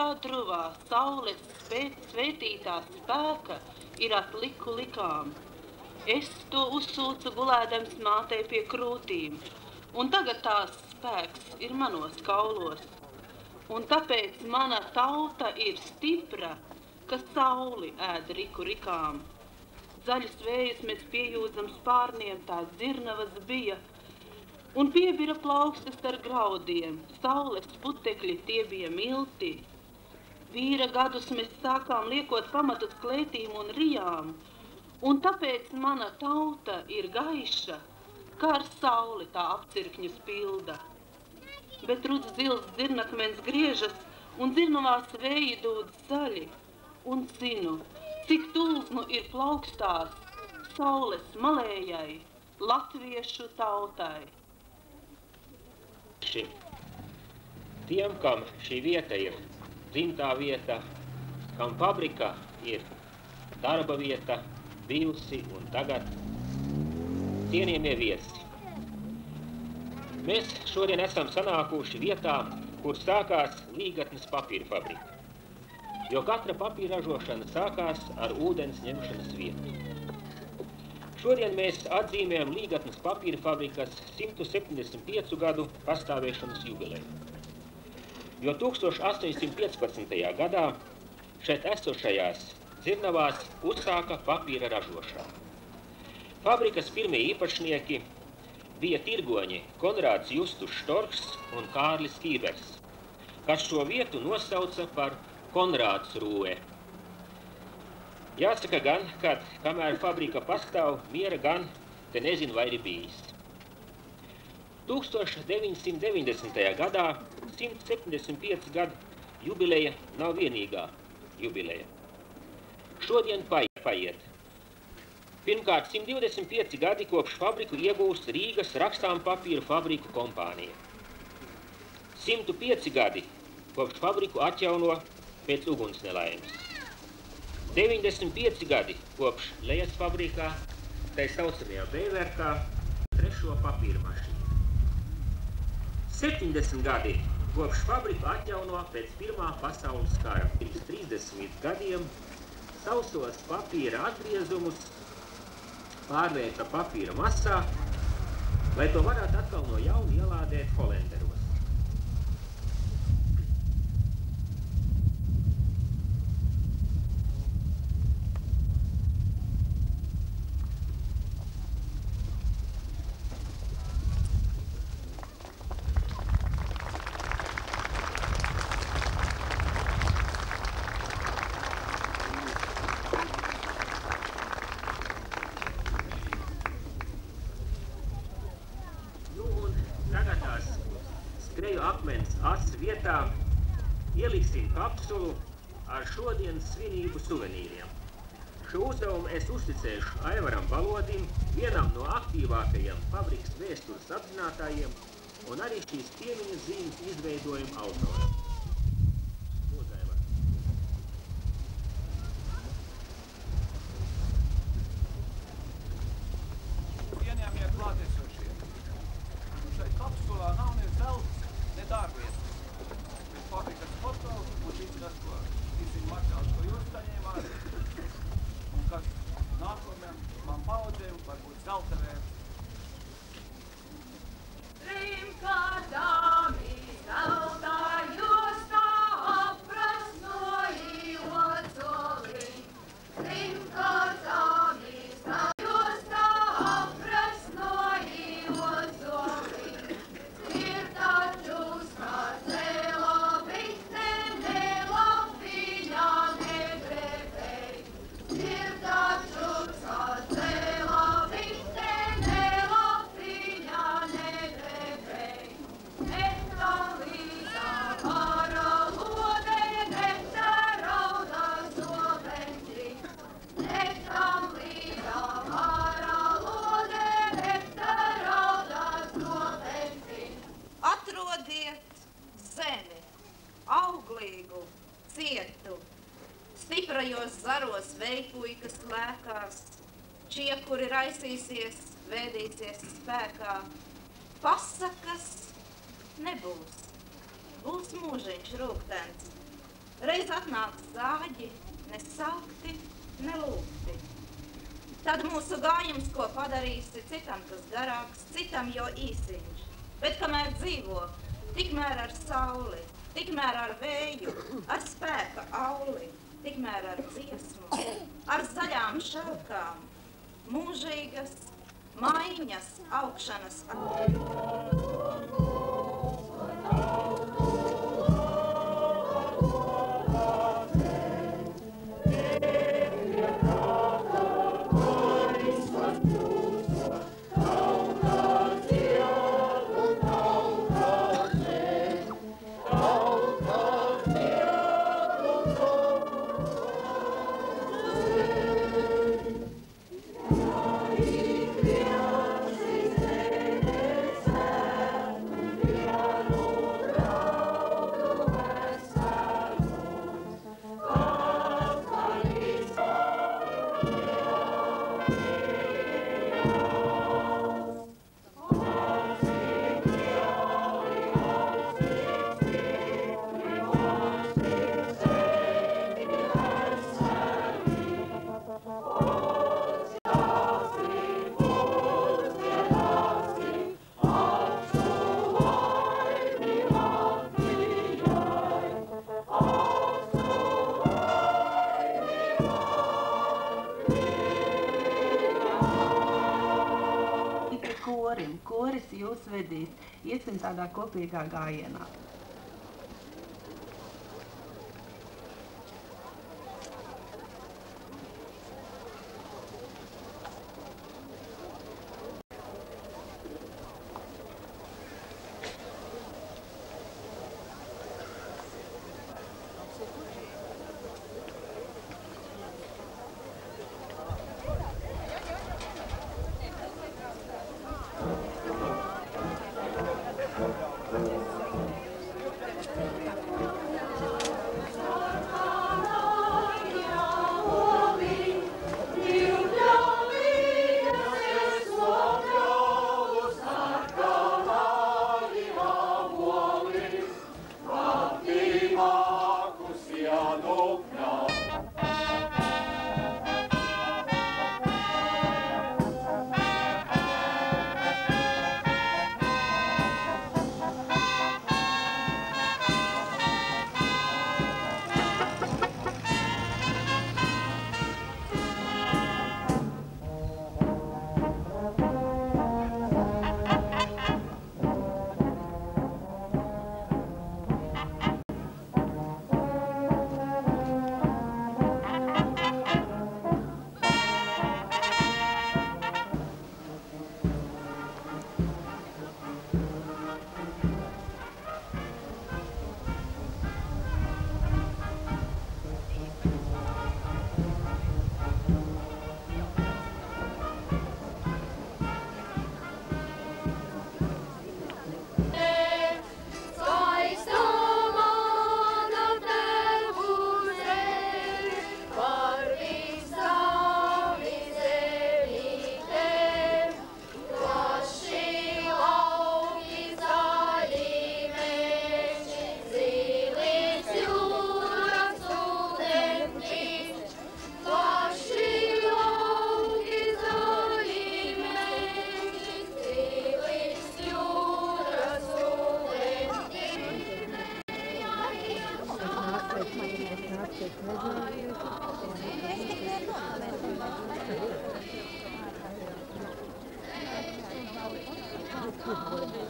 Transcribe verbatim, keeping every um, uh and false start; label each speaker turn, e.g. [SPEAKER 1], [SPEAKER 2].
[SPEAKER 1] druvā saules svētītā spēka ir atliku likām. Es to uzsūcu gulēdams mātei pie krūtīm, un tagad tās spēks ir manos kaulos. Un tāpēc mana tauta ir stipra, ka sauli ēd riku rikām. Zaļus vējus mēs piejūdzam spārniem, tās dzirnavas bija, un piebira plaukstas ar graudiem, saules putekļi tie bija milti. Vīra gadus mēs sākām liekot pamatus klētīm un rijām, un tāpēc mana tauta ir gaiša, kā ar sauli tā apcirkņus pilda. Bet ruds zils dzirnakmens griežas, un dzirnavās vēji dūd zaļi, un zinu, cik tulznu ir plaukstās saules malējai, latviešu tautai.
[SPEAKER 2] Tiem, kam šī vieta ir dzimtā vieta, kam fabrika ir darba vieta, bijusi un tagad, cienījamie viesi. Mēs šodien esam sanākuši vietā, kur sākās Līgatnes papīra fabrika. Jo katra papīra ražošana sākās ar ūdens ņemšanas vietu. Šodien mēs atzīmējam Līgatnes papīra fabrikas simt septiņdesmit piecu gadu pastāvēšanas jubileju. Jo tūkstoš astoņsimt piecpadsmitajā gadā šeit esošajās dzirnavās uzsāka papīra ražošanu. Fabrikas pirmie īpašnieki bija tirgoņi Konrāds Justus Štorks un Kārlis Kībers, kas šo vietu nosauca par Konrāds Rūe. Jāsaka gan, kad kamēr fabrika pastāv, miera gan te nezinu vai ir bijis. tūkstoš deviņsimt deviņdesmitajā gadā simt septiņdesmit pieci gadu jubileja nav vienīgā jubileja. Šodien paiet. Pirmkārt, simt divdesmit pieci gadi kopš fabriku iegūst Rīgas rakstām papīra fabriku kompānija. simt pieci gadi kopš fabriku atjauno pēc ugunsnelaimes. deviņdesmit pieci gadi kopš lejas fabrikā, tai saucamajā Beiverkā, trešo papīra mašīnu. septiņdesmit gadi kopš fabriku atjauno pēc Pirmā pasaules kara. Pirms trīsdesmit gadiem sausos papīra atgriezumus pārvērta papīra masā, lai to varētu atkal no jauna ielādēt holenderos. Vietā ieliksim kapsulu ar šodienas svinību suvenīriem. Šo uzdevumu es uzticēšu Aivaram Balodim, vienam no aktīvākajiem fabrikas vēstures apzinātājiem un arī šīs piemiņas zīmes izveidojuma autoram. Lūdzu, Aivar.
[SPEAKER 3] Cienījamie klātesošie, šai kapsulā nav ne zelts, ne dārvietas. Fabrikas foto un viss tas, ko izsīm materiāls, ko jūs saņēmāt, un kas nākamajam man paudzēm var būt zelta vērts.
[SPEAKER 4] Trimkārtām zelta jostā aprasnoji ocolī. Trimkārtām zelta jostā aprasnoji ocolī. Sirtā čūskā zelo auglīgu, cietu, stiprajos zaros veipuikas lēkās, čiekuri raisīsies, vēdīsies spēkā. Pasakas nebūs, būs mūžiņš rūgtens, Reiz atnāk zāģi, ne saukti, ne lūgti. Tad mūsu gājums, ko padarīs, ir citam tas garāks, citam jo īsiņš. Bet kamēr dzīvo, tikmēr ar sauli, tikmēr ar vēju, ar spēka auli, tikmēr ar dziesmu, ar zaļām šalkām, mūžīgas maiņas augšanas atpakaļ.
[SPEAKER 1] Korim, koris jūs vedīs, iesim tādā kopīgā gājienā.
[SPEAKER 5] Good.